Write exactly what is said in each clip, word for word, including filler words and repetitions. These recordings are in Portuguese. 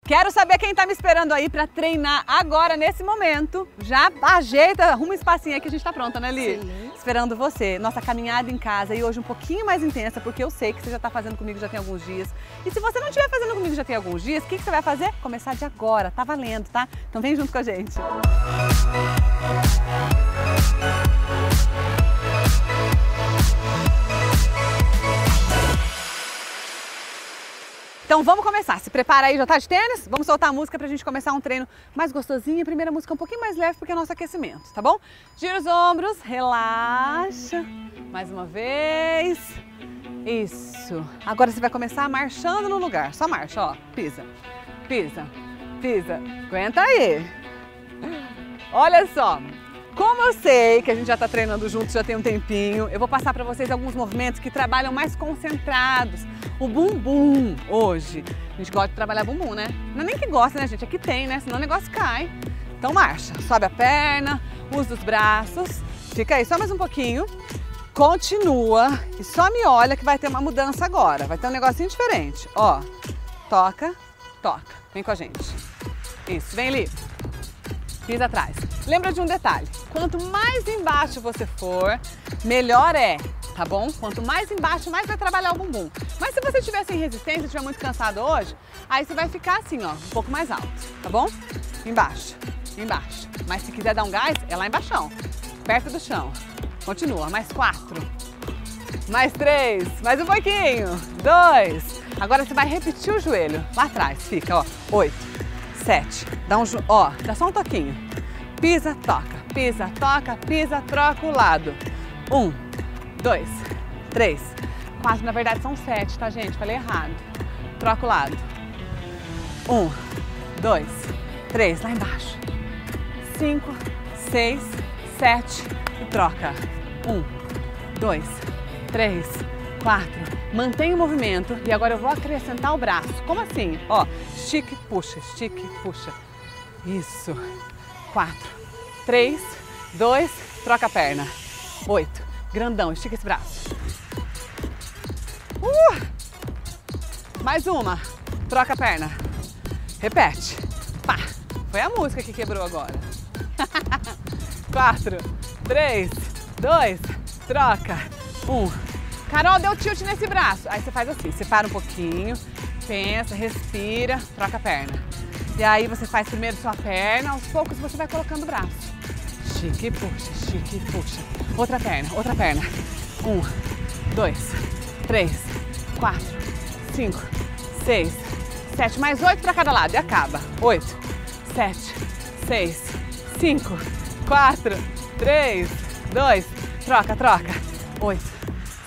Quero saber quem tá me esperando aí pra treinar agora, nesse momento. Já ajeita, arruma um espacinho aí que a gente tá pronta, né, Li? Sim. Esperando você. Nossa caminhada em casa e hoje um pouquinho mais intensa, porque eu sei que você já tá fazendo comigo já tem alguns dias. E se você não estiver fazendo comigo já tem alguns dias, o que, que você vai fazer? Começar de agora, tá valendo, tá? Então vem junto com a gente. Então vamos começar, se prepara aí, já tá de tênis? Vamos soltar a música pra gente começar um treino mais gostosinho. A primeira música um pouquinho mais leve porque é nosso aquecimento, tá bom? Gira os ombros, relaxa, mais uma vez, isso. Agora você vai começar marchando no lugar, só marcha, ó, pisa, pisa, pisa, aguenta aí. Olha só. Como eu sei que a gente já está treinando juntos, já tem um tempinho, eu vou passar para vocês alguns movimentos que trabalham mais concentrados. O bumbum hoje. A gente gosta de trabalhar bumbum, né? Não é nem que gosta, né, gente? Aqui tem, né? Senão o negócio cai. Então marcha. Sobe a perna, usa os braços. Fica aí só mais um pouquinho. Continua e só me olha que vai ter uma mudança agora. Vai ter um negocinho diferente. Ó, toca, toca. Vem com a gente. Isso, vem ali. Pisa atrás. Lembra de um detalhe, quanto mais embaixo você for, melhor é, tá bom? Quanto mais embaixo, mais vai trabalhar o bumbum. Mas se você estiver sem resistência, estiver muito cansado hoje, aí você vai ficar assim, ó, um pouco mais alto, tá bom? Embaixo, embaixo. Mas se quiser dar um gás, é lá embaixo, perto do chão. Continua, mais quatro, mais três, mais um pouquinho, dois. Agora você vai repetir o joelho, lá atrás, fica, ó, oito. Sete, dá um, ó, dá só um toquinho. Pisa, toca, pisa, toca, pisa, troca o lado. Um, dois, três, quatro, na verdade são sete, tá, gente? Falei errado. Troca o lado. Um, dois, três, lá embaixo. Cinco, seis, sete e troca. Um, dois, três, quatro. Mantém o movimento e agora eu vou acrescentar o braço. Como assim? Ó, estica e puxa, estica e puxa. Isso. Quatro, três, dois, troca a perna. Oito. Grandão, estica esse braço. Uh! Mais uma. Troca a perna. Repete. Pá. Foi a música que quebrou agora. Quatro, três, dois, troca. Um. Carol, deu tilt nesse braço. Aí você faz assim, separa um pouquinho, pensa, respira, troca a perna. E aí você faz primeiro sua perna, aos poucos você vai colocando o braço. Estica e puxa, estica e puxa. Outra perna, outra perna. Um, dois, três, quatro, cinco, seis, sete, mais oito para cada lado e acaba. Oito, sete, seis, cinco, quatro, três, dois, troca, troca. Oito.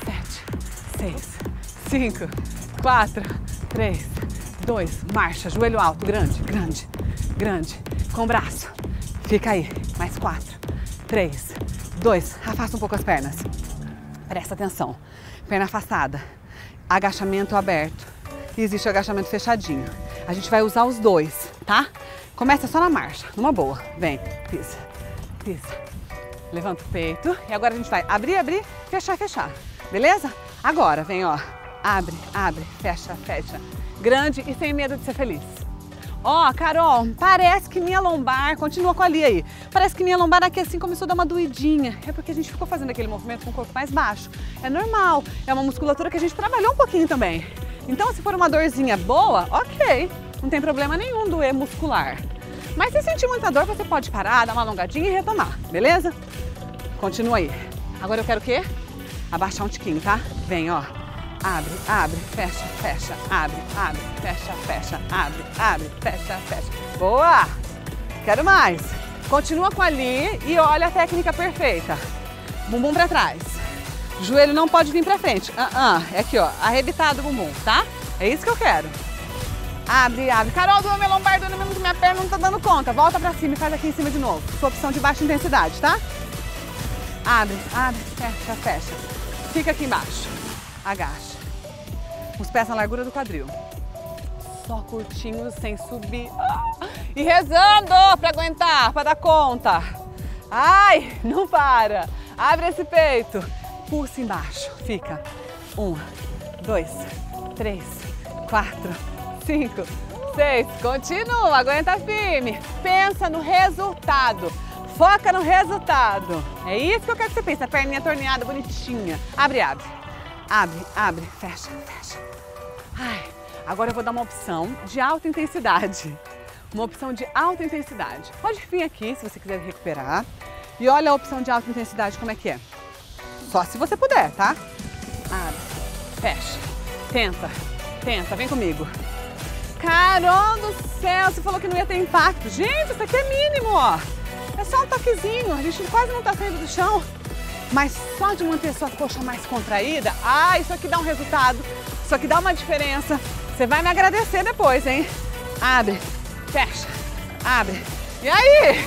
Seis, cinco, quatro, três, dois, marcha, joelho alto, grande, grande, grande, com o braço. Fica aí, mais quatro, três, dois, afasta um pouco as pernas. Presta atenção, perna afastada, agachamento aberto e existe o agachamento fechadinho. A gente vai usar os dois, tá? Começa só na marcha, numa boa. Vem, pisa, pisa, levanta o peito e agora a gente vai abrir, abrir, fechar, fechar, beleza? Agora, vem, ó, abre, abre, fecha, fecha. Grande e sem medo de ser feliz. Ó, Carol, parece que minha lombar, continua com a Li aí, parece que minha lombar aqui assim começou a dar uma doidinha. É porque a gente ficou fazendo aquele movimento com o corpo mais baixo. É normal, é uma musculatura que a gente trabalhou um pouquinho também. Então, se for uma dorzinha boa, ok, não tem problema nenhum doer muscular. Mas se sentir muita dor, você pode parar, dar uma alongadinha e retomar, beleza? Continua aí. Agora eu quero o quê? Abaixar um tiquinho, tá? Vem, ó. Abre, abre, fecha, fecha, abre, abre, fecha, fecha, abre, abre, fecha, fecha. Boa! Quero mais. Continua com ali e olha a técnica perfeita. Bumbum pra trás. Joelho não pode vir pra frente. Ah, ah, é aqui, ó. Arrebitado o bumbum, tá? É isso que eu quero. Abre, abre. Carol, doeu minha lombar, doeu minha perna, não tá dando conta. Volta pra cima e faz aqui em cima de novo. Sua opção de baixa intensidade, tá? Abre, abre, fecha, fecha. Fica aqui embaixo. Agacha. Os pés na largura do quadril. Só curtinho, sem subir. Ah! E rezando para aguentar, para dar conta. Ai, não para. Abre esse peito. Pulsa embaixo. Fica. Um, dois, três, quatro, cinco, seis, continua, aguenta firme. Pensa no resultado. Foca no resultado. É isso que eu quero que você pense. A perninha torneada, bonitinha. Abre, abre. Abre, abre, fecha, fecha. Ai, agora eu vou dar uma opção de alta intensidade. Uma opção de alta intensidade. Pode vir aqui se você quiser recuperar. E olha a opção de alta intensidade como é que é. Só se você puder, tá? Abre, fecha, tenta, tenta, vem comigo. Carol do céu, você falou que não ia ter impacto. Gente, isso aqui é mínimo, ó. É só um toquezinho, a gente quase não tá saindo do chão. Mas só de manter sua coxa mais contraída, ah, isso aqui dá um resultado. Isso aqui dá uma diferença. Você vai me agradecer depois, hein? Abre, fecha, abre. E aí?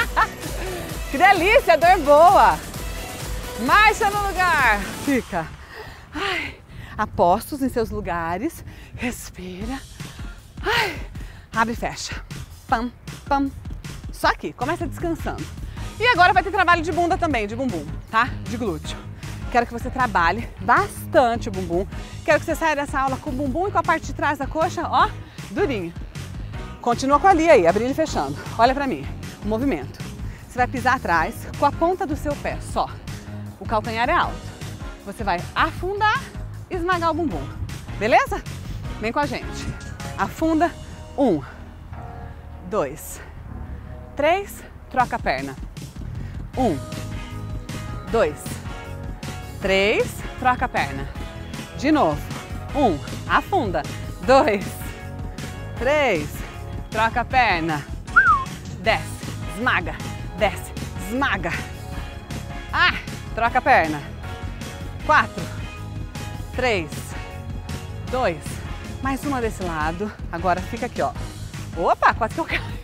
Que delícia, dor boa. Marcha no lugar. Fica. Ai, apostos em seus lugares. Respira. Ai, abre e fecha. Pam, pam. Só aqui, começa descansando. E agora vai ter trabalho de bunda também, de bumbum, tá? De glúteo. Quero que você trabalhe bastante o bumbum. Quero que você saia dessa aula com o bumbum e com a parte de trás da coxa, ó, durinho. Continua com a ali aí, abrindo e fechando. Olha pra mim, o movimento. Você vai pisar atrás com a ponta do seu pé, só. O calcanhar é alto. Você vai afundar e esmagar o bumbum. Beleza? Vem com a gente. Afunda. Um, dois, três. Troca a perna. Um, dois, três. Troca a perna. De novo. Um, afunda. Dois, três. Troca a perna. Desce, esmaga, desce, esmaga. Ah! Troca a perna. Quatro, três, dois. Mais uma desse lado. Agora fica aqui, ó. Opa, quase que eu caio.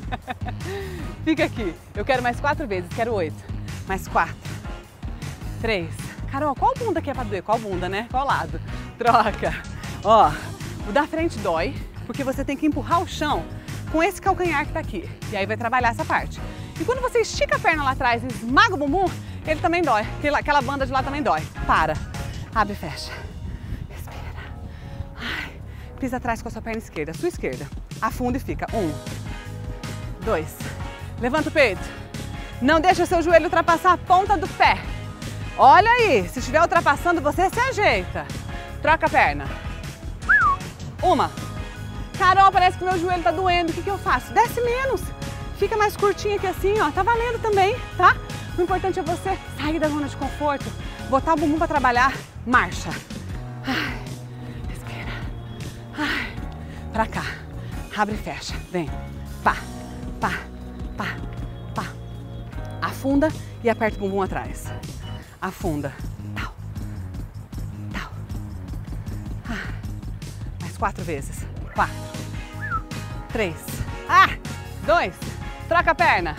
Fica aqui. Eu quero mais quatro vezes. Quero oito. Mais quatro. Três. Carol, qual bunda que é pra doer? Qual bunda, né? Qual lado? Troca. Ó, o da frente dói, porque você tem que empurrar o chão com esse calcanhar que tá aqui. E aí vai trabalhar essa parte. E quando você estica a perna lá atrás e esmaga o bumbum, ele também dói. Aquela, aquela banda de lá também dói. Para. Abre e fecha. Respira. Ai. Pisa atrás com a sua perna esquerda, sua esquerda. Afunda e fica. Um. Dois. Levanta o peito. Não deixa o seu joelho ultrapassar a ponta do pé. Olha aí. Se estiver ultrapassando, você se ajeita. Troca a perna. Uma. Carol, parece que meu joelho tá doendo. O que que eu faço? Desce menos. Fica mais curtinho aqui assim, ó. Tá valendo também, tá? O importante é você sair da zona de conforto, botar o bumbum para trabalhar. Marcha. Ai, respira. Ai, pra cá. Abre e fecha. Vem. Pá, pá, pá, pá. Afunda e aperta o bumbum atrás. Afunda. Tal. Tal. Ah, mais quatro vezes. Quatro. Três. Ah, dois. Troca a perna.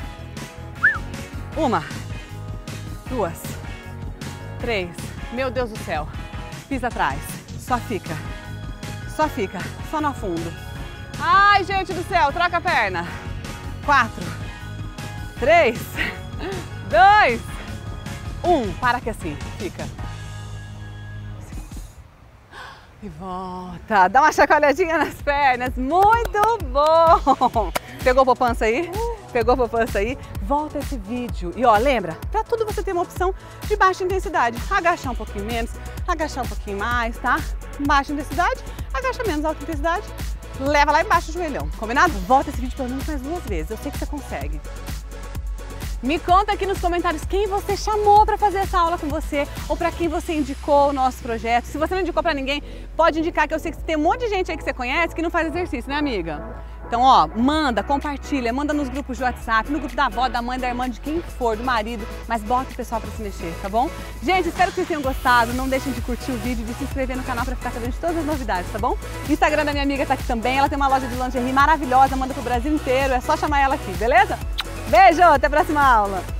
Uma. Duas. Três. Meu Deus do céu. Pisa atrás. Só fica. Só fica. Só no fundo. Ai, gente do céu. Troca a perna. Quatro. Três. Dois. Um. Para aqui assim. Fica. E volta. Dá uma chacoalhadinha nas pernas. Muito bom. Pegou a poupança aí? Pegou a poupança aí? Volta esse vídeo. E ó, lembra? Pra tudo você tem uma opção de baixa intensidade. Agachar um pouquinho menos, agachar um pouquinho mais, tá? Baixa intensidade, agacha menos, alta intensidade. Leva lá embaixo o joelhão. Combinado? Volta esse vídeo pelo menos mais duas vezes. Eu sei que você consegue. Me conta aqui nos comentários quem você chamou para fazer essa aula com você ou para quem você indicou o nosso projeto. Se você não indicou para ninguém, pode indicar, que eu sei que tem um monte de gente aí que você conhece que não faz exercício, né, amiga? Então, ó, manda, compartilha, manda nos grupos de WhatsApp, no grupo da avó, da mãe, da irmã, de quem for, do marido, mas bota o pessoal para se mexer, tá bom? Gente, espero que vocês tenham gostado. Não deixem de curtir o vídeo, de se inscrever no canal para ficar sabendo de todas as novidades, tá bom? O Instagram da minha amiga tá aqui também. Ela tem uma loja de lingerie maravilhosa, manda pro Brasil inteiro. É só chamar ela aqui, beleza? Beijo, até a próxima aula!